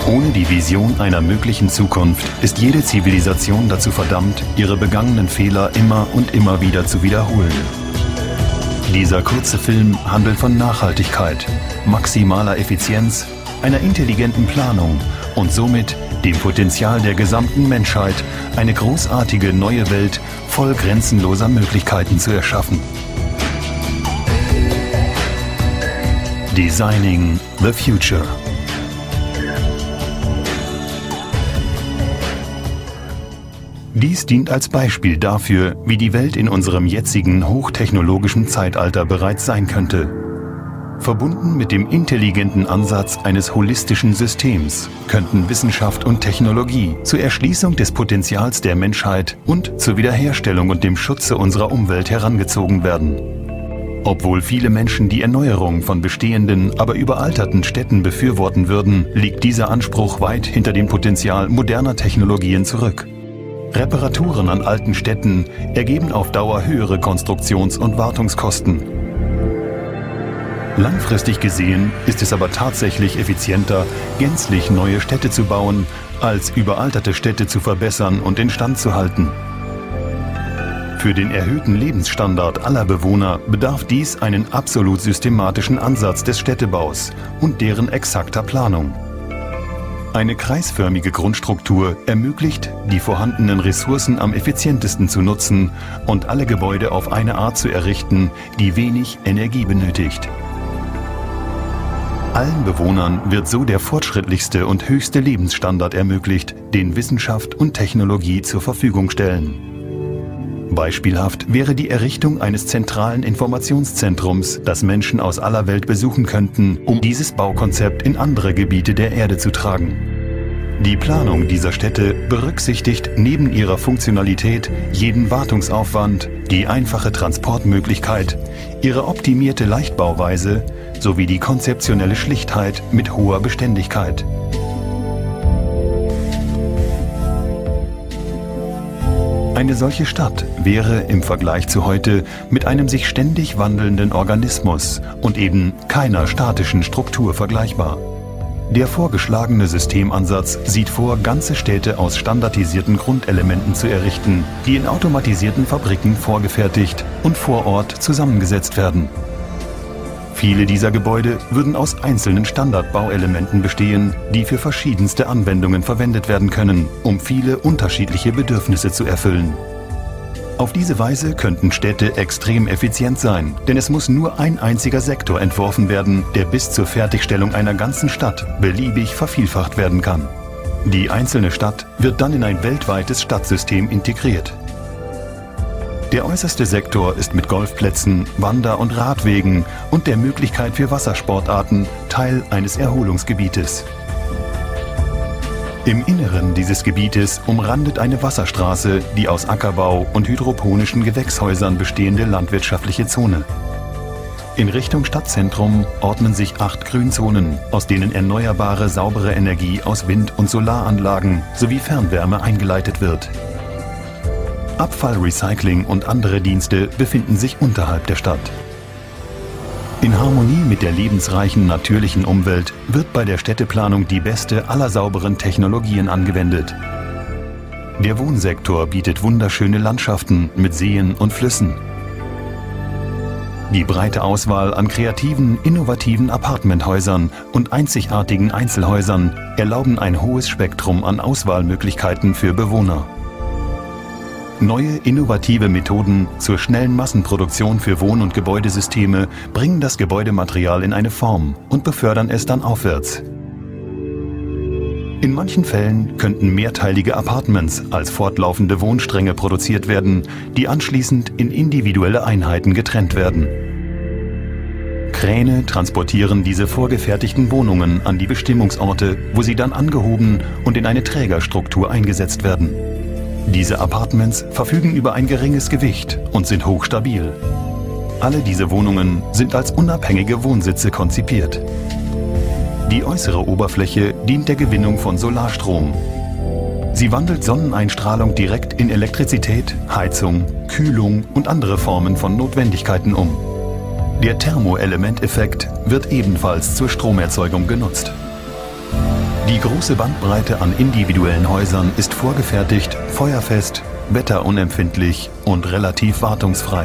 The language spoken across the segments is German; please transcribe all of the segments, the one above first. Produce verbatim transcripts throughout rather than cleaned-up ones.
Ohne die Vision einer möglichen Zukunft ist jede Zivilisation dazu verdammt, ihre begangenen Fehler immer und immer wieder zu wiederholen. Dieser kurze Film handelt von Nachhaltigkeit, maximaler Effizienz, einer intelligenten Planung und somit dem Potenzial der gesamten Menschheit, eine großartige neue Welt voll grenzenloser Möglichkeiten zu erschaffen. Designing the Future. Dies dient als Beispiel dafür, wie die Welt in unserem jetzigen hochtechnologischen Zeitalter bereits sein könnte. Verbunden mit dem intelligenten Ansatz eines holistischen Systems könnten Wissenschaft und Technologie zur Erschließung des Potenzials der Menschheit und zur Wiederherstellung und dem Schutze unserer Umwelt herangezogen werden. Obwohl viele Menschen die Erneuerung von bestehenden, aber überalterten Städten befürworten würden, liegt dieser Anspruch weit hinter dem Potenzial moderner Technologien zurück. Reparaturen an alten Städten ergeben auf Dauer höhere Konstruktions- und Wartungskosten. Langfristig gesehen ist es aber tatsächlich effizienter, gänzlich neue Städte zu bauen, als überalterte Städte zu verbessern und instand zu halten. Für den erhöhten Lebensstandard aller Bewohner bedarf dies einen absolut systematischen Ansatz des Städtebaus und deren exakter Planung. Eine kreisförmige Grundstruktur ermöglicht, die vorhandenen Ressourcen am effizientesten zu nutzen und alle Gebäude auf eine Art zu errichten, die wenig Energie benötigt. Allen Bewohnern wird so der fortschrittlichste und höchste Lebensstandard ermöglicht, den Wissenschaft und Technologie zur Verfügung stellen. Beispielhaft wäre die Errichtung eines zentralen Informationszentrums, das Menschen aus aller Welt besuchen könnten, um dieses Baukonzept in andere Gebiete der Erde zu tragen. Die Planung dieser Städte berücksichtigt neben ihrer Funktionalität jeden Wartungsaufwand, die einfache Transportmöglichkeit, ihre optimierte Leichtbauweise sowie die konzeptionelle Schlichtheit mit hoher Beständigkeit. Eine solche Stadt wäre im Vergleich zu heute mit einem sich ständig wandelnden Organismus und eben keiner statischen Struktur vergleichbar. Der vorgeschlagene Systemansatz sieht vor, ganze Städte aus standardisierten Grundelementen zu errichten, die in automatisierten Fabriken vorgefertigt und vor Ort zusammengesetzt werden. Viele dieser Gebäude würden aus einzelnen Standardbauelementen bestehen, die für verschiedenste Anwendungen verwendet werden können, um viele unterschiedliche Bedürfnisse zu erfüllen. Auf diese Weise könnten Städte extrem effizient sein, denn es muss nur ein einziger Sektor entworfen werden, der bis zur Fertigstellung einer ganzen Stadt beliebig vervielfacht werden kann. Die einzelne Stadt wird dann in ein weltweites Stadtsystem integriert. Der äußerste Sektor ist mit Golfplätzen, Wander- und Radwegen und der Möglichkeit für Wassersportarten Teil eines Erholungsgebietes. Im Inneren dieses Gebietes umrandet eine Wasserstraße die aus Ackerbau und hydroponischen Gewächshäusern bestehende landwirtschaftliche Zone. In Richtung Stadtzentrum ordnen sich acht Grünzonen, aus denen erneuerbare, saubere Energie aus Wind- und Solaranlagen sowie Fernwärme eingeleitet wird. Abfallrecycling und andere Dienste befinden sich unterhalb der Stadt. In Harmonie mit der lebensreichen natürlichen Umwelt wird bei der Städteplanung die beste aller sauberen Technologien angewendet. Der Wohnsektor bietet wunderschöne Landschaften mit Seen und Flüssen. Die breite Auswahl an kreativen, innovativen Appartementhäusern und einzigartigen Einzelhäusern erlauben ein hohes Spektrum an Auswahlmöglichkeiten für Bewohner. Neue, innovative Methoden zur schnellen Massenproduktion für Wohn- und Gebäudesysteme bringen das Gebäudematerial in eine Form und befördern es dann aufwärts. In manchen Fällen könnten mehrteilige Apartments als fortlaufende Wohnstränge produziert werden, die anschließend in individuelle Einheiten getrennt werden. Kräne transportieren diese vorgefertigten Wohnungen an die Bestimmungsorte, wo sie dann angehoben und in eine Trägerstruktur eingesetzt werden. Diese Apartments verfügen über ein geringes Gewicht und sind hochstabil. Alle diese Wohnungen sind als unabhängige Wohnsitze konzipiert. Die äußere Oberfläche dient der Gewinnung von Solarstrom. Sie wandelt Sonneneinstrahlung direkt in Elektrizität, Heizung, Kühlung und andere Formen von Notwendigkeiten um. Der Thermoelementeffekt wird ebenfalls zur Stromerzeugung genutzt. Die große Bandbreite an individuellen Häusern ist vorgefertigt, feuerfest, wetterunempfindlich und relativ wartungsfrei.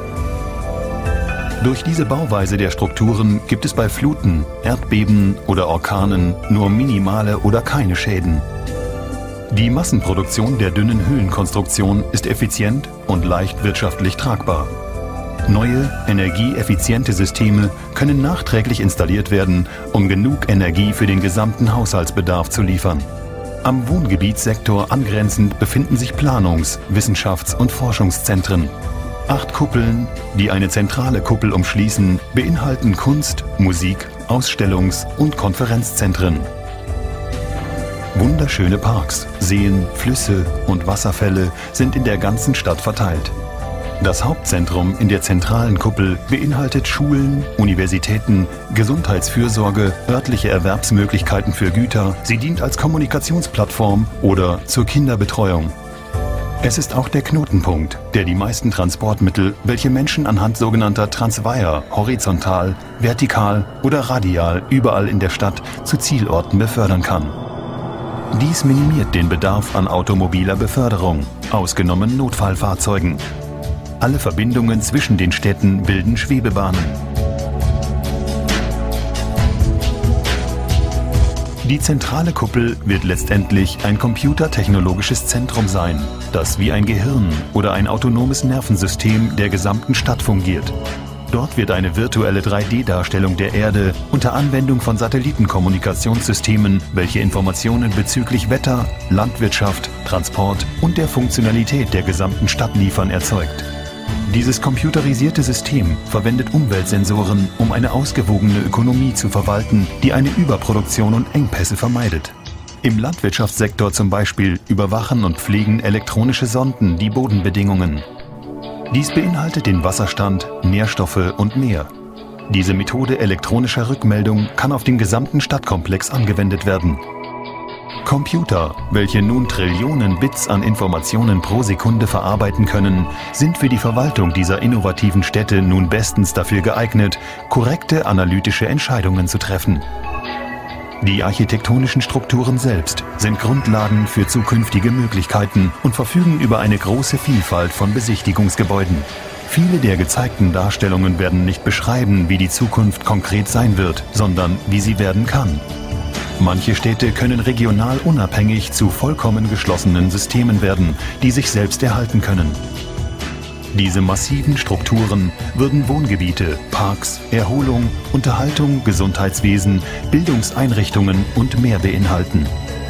Durch diese Bauweise der Strukturen gibt es bei Fluten, Erdbeben oder Orkanen nur minimale oder keine Schäden. Die Massenproduktion der dünnen Hüllenkonstruktion ist effizient und leicht wirtschaftlich tragbar. Neue, energieeffiziente Systeme können nachträglich installiert werden, um genug Energie für den gesamten Haushaltsbedarf zu liefern. Am Wohngebietssektor angrenzend befinden sich Planungs-, Wissenschafts- und Forschungszentren. Acht Kuppeln, die eine zentrale Kuppel umschließen, beinhalten Kunst-, Musik-, Ausstellungs- und Konferenzzentren. Wunderschöne Parks, Seen, Flüsse und Wasserfälle sind in der ganzen Stadt verteilt. Das Hauptzentrum in der zentralen Kuppel beinhaltet Schulen, Universitäten, Gesundheitsfürsorge, örtliche Erwerbsmöglichkeiten für Güter. Sie dient als Kommunikationsplattform oder zur Kinderbetreuung. Es ist auch der Knotenpunkt, der die meisten Transportmittel, welche Menschen anhand sogenannter Transweier horizontal, vertikal oder radial überall in der Stadt zu Zielorten befördern kann. Dies minimiert den Bedarf an automobiler Beförderung, ausgenommen Notfallfahrzeugen. Alle Verbindungen zwischen den Städten bilden Schwebebahnen. Die zentrale Kuppel wird letztendlich ein computertechnologisches Zentrum sein, das wie ein Gehirn oder ein autonomes Nervensystem der gesamten Stadt fungiert. Dort wird eine virtuelle drei D Darstellung der Erde unter Anwendung von Satellitenkommunikationssystemen, welche Informationen bezüglich Wetter, Landwirtschaft, Transport und der Funktionalität der gesamten Stadt liefern, erzeugt. Dieses computerisierte System verwendet Umweltsensoren, um eine ausgewogene Ökonomie zu verwalten, die eine Überproduktion und Engpässe vermeidet. Im Landwirtschaftssektor zum Beispiel überwachen und pflegen elektronische Sonden die Bodenbedingungen. Dies beinhaltet den Wasserstand, Nährstoffe und mehr. Diese Methode elektronischer Rückmeldung kann auf den gesamten Stadtkomplex angewendet werden. Computer, welche nun Trillionen Bits an Informationen pro Sekunde verarbeiten können, sind für die Verwaltung dieser innovativen Städte nun bestens dafür geeignet, korrekte analytische Entscheidungen zu treffen. Die architektonischen Strukturen selbst sind Grundlagen für zukünftige Möglichkeiten und verfügen über eine große Vielfalt von Besichtigungsgebäuden. Viele der gezeigten Darstellungen werden nicht beschreiben, wie die Zukunft konkret sein wird, sondern wie sie werden kann. Manche Städte können regional unabhängig zu vollkommen geschlossenen Systemen werden, die sich selbst erhalten können. Diese massiven Strukturen würden Wohngebiete, Parks, Erholung, Unterhaltung, Gesundheitswesen, Bildungseinrichtungen und mehr beinhalten.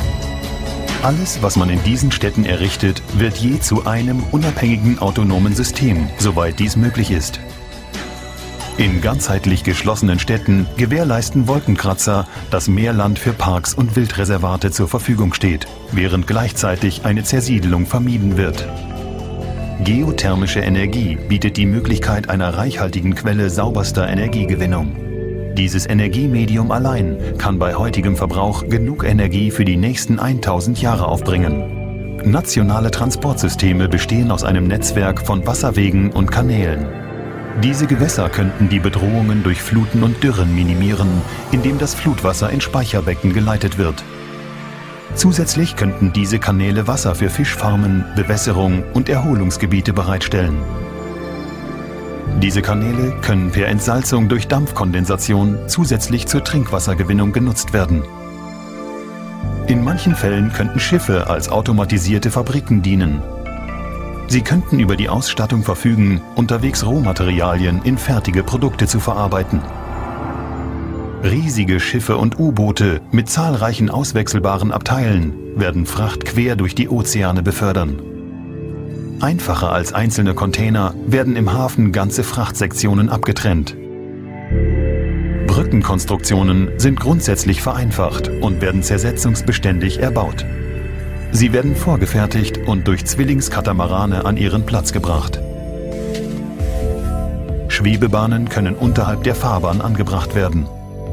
Alles, was man in diesen Städten errichtet, wird je zu einem unabhängigen autonomen System, soweit dies möglich ist. In ganzheitlich geschlossenen Städten gewährleisten Wolkenkratzer, dass mehr Land für Parks und Wildreservate zur Verfügung steht, während gleichzeitig eine Zersiedelung vermieden wird. Geothermische Energie bietet die Möglichkeit einer reichhaltigen Quelle sauberster Energiegewinnung. Dieses Energiemedium allein kann bei heutigem Verbrauch genug Energie für die nächsten tausend Jahre aufbringen. Nationale Transportsysteme bestehen aus einem Netzwerk von Wasserwegen und Kanälen. Diese Gewässer könnten die Bedrohungen durch Fluten und Dürren minimieren, indem das Flutwasser in Speicherbecken geleitet wird. Zusätzlich könnten diese Kanäle Wasser für Fischfarmen, Bewässerung und Erholungsgebiete bereitstellen. Diese Kanäle können per Entsalzung durch Dampfkondensation zusätzlich zur Trinkwassergewinnung genutzt werden. In manchen Fällen könnten Schiffe als automatisierte Fabriken dienen. Sie könnten über die Ausstattung verfügen, unterwegs Rohmaterialien in fertige Produkte zu verarbeiten. Riesige Schiffe und U-Boote mit zahlreichen auswechselbaren Abteilen werden Fracht quer durch die Ozeane befördern. Einfacher als einzelne Container werden im Hafen ganze Frachtsektionen abgetrennt. Brückenkonstruktionen sind grundsätzlich vereinfacht und werden zersetzungsbeständig erbaut. Sie werden vorgefertigt und durch Zwillingskatamarane an ihren Platz gebracht. Schwebebahnen können unterhalb der Fahrbahn angebracht werden.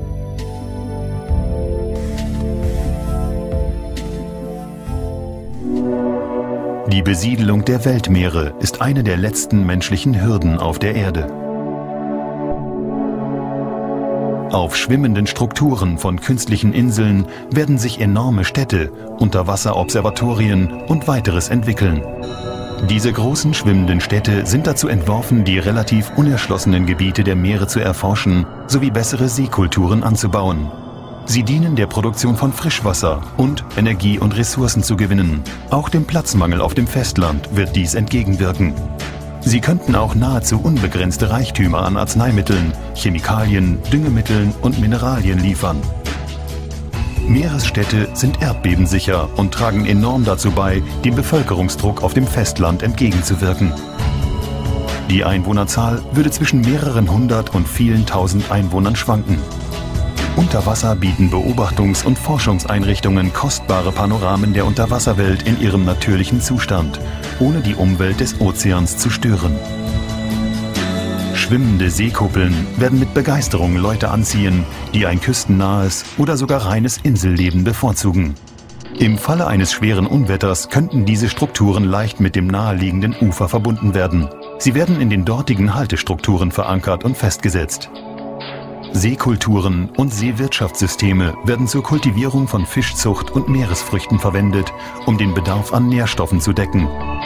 Die Besiedelung der Weltmeere ist eine der letzten menschlichen Hürden auf der Erde. Auf schwimmenden Strukturen von künstlichen Inseln werden sich enorme Städte, Unterwasserobservatorien und weiteres entwickeln. Diese großen schwimmenden Städte sind dazu entworfen, die relativ unerschlossenen Gebiete der Meere zu erforschen sowie bessere Seekulturen anzubauen. Sie dienen der Produktion von Frischwasser und Energie und Ressourcen zu gewinnen. Auch dem Platzmangel auf dem Festland wird dies entgegenwirken. Sie könnten auch nahezu unbegrenzte Reichtümer an Arzneimitteln, Chemikalien, Düngemitteln und Mineralien liefern. Meeresstädte sind erdbebensicher und tragen enorm dazu bei, dem Bevölkerungsdruck auf dem Festland entgegenzuwirken. Die Einwohnerzahl würde zwischen mehreren hundert und vielen tausend Einwohnern schwanken. Unter Wasser bieten Beobachtungs- und Forschungseinrichtungen kostbare Panoramen der Unterwasserwelt in ihrem natürlichen Zustand, ohne die Umwelt des Ozeans zu stören. Schwimmende Seekuppeln werden mit Begeisterung Leute anziehen, die ein küstennahes oder sogar reines Inselleben bevorzugen. Im Falle eines schweren Unwetters könnten diese Strukturen leicht mit dem naheliegenden Ufer verbunden werden. Sie werden in den dortigen Haltestrukturen verankert und festgesetzt. Seekulturen und Seewirtschaftssysteme werden zur Kultivierung von Fischzucht und Meeresfrüchten verwendet, um den Bedarf an Nährstoffen zu decken.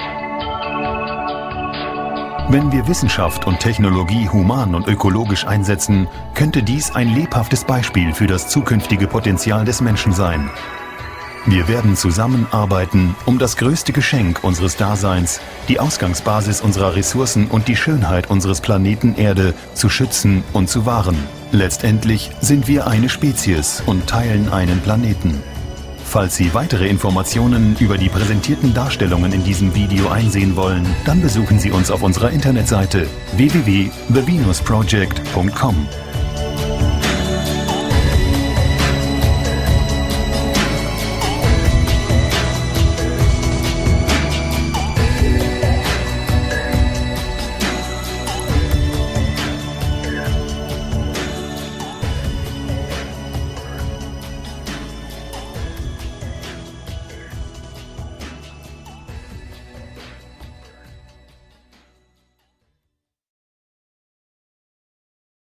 Wenn wir Wissenschaft und Technologie human und ökologisch einsetzen, könnte dies ein lebhaftes Beispiel für das zukünftige Potenzial des Menschen sein. Wir werden zusammenarbeiten, um das größte Geschenk unseres Daseins, die Ausgangsbasis unserer Ressourcen und die Schönheit unseres Planeten Erde zu schützen und zu wahren. Letztendlich sind wir eine Spezies und teilen einen Planeten. Falls Sie weitere Informationen über die präsentierten Darstellungen in diesem Video einsehen wollen, dann besuchen Sie uns auf unserer Internetseite w w w punkt the venus project punkt com.